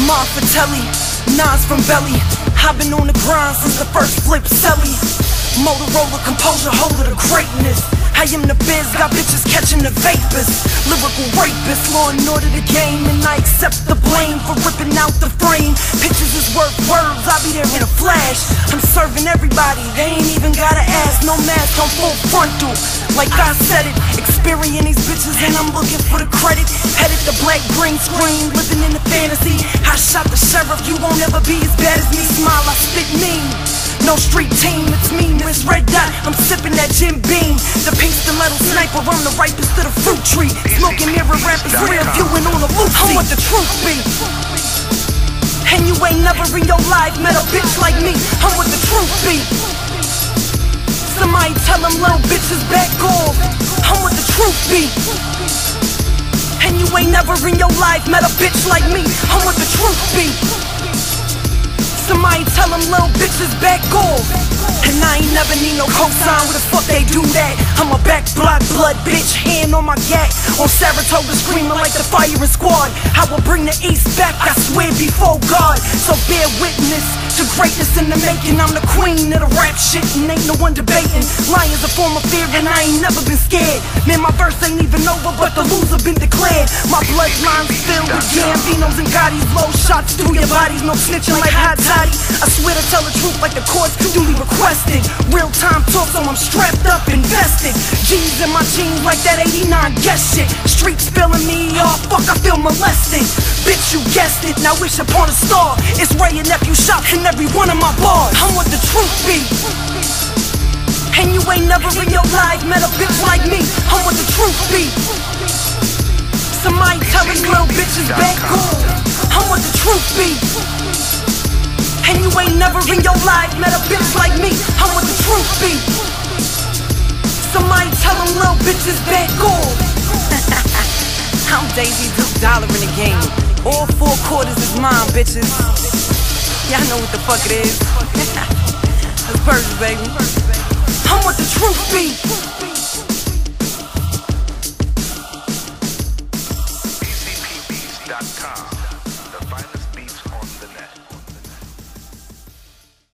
Marfatelli, Nas from Belly. I've been on the grind since the first flip celly. Motorola composure, holder of greatness. I am the biz, got bitches catching the vapors. Lyrical rapist, law and order the game, and I accept the blame for ripping out the frame. Pictures is worth words, I'll be there in a flash. I'm serving everybody, they ain't even gotta ask. No mask on full frontal, like I said it. Experiencing these bitches and I'm looking for the credit. Headed the black green screen, living in the fantasy. I shot the sheriff, you won't ever be as bad as me. Smile, I spit mean. No street team, it's me, Miss Red Dot. I'm sipping that Jim Beam. The pink stiletto sniper, I'm the ripest of the fruit tree. Smoking mirror rappers, rear viewing on the loop. I'm what the truth be. And you ain't never in your life met a bitch like me. I'm what the truth be. Somebody tell them little bitches back off. I'm what the truth be. And you ain't never in your life met a bitch like me. I'm what the truth be. Somebody tell them little bitches back off. And I ain't never need no cosign, where the fuck they do that? I'm a back block blood bitch, hand on my gat. On Saratoga screaming like the firing squad. I will bring the East back, I swear before God. So bear witness to greatness in the making. I'm the queen of the rap shit and ain't no one debating. Lying's a form of fear and I ain't never been scared. Man, my verse ain't even over but the loser been declared. My bloodline's filled with Gambinos and Gottis. Low shots through your bodies, no snitching like hot toddy. I swear to tell the truth like the courts duly requested. Real time talk, so I'm strapped up, invested. G's in my jeans like that 89 guess shit. Streets feeling me, oh fuck, I feel molested. Bitch, you guessed it, now wish upon a star. It's Ray and nephew shots in every one of my bars. I'm what the truth be. And you ain't never in your life met a bitch like me. I'm what the truth be. Somebody telling little bitches back on. I'm what the truth be. And you ain't never in your life met a bitch like me. I'm what the truth be. Somebody tell them little bitches back off. I'm Daisy Duke Dollar in the game. All 4 quarters is mine, bitches. Y'all know what the fuck it is. That's Persia, baby. I'm what the truth be.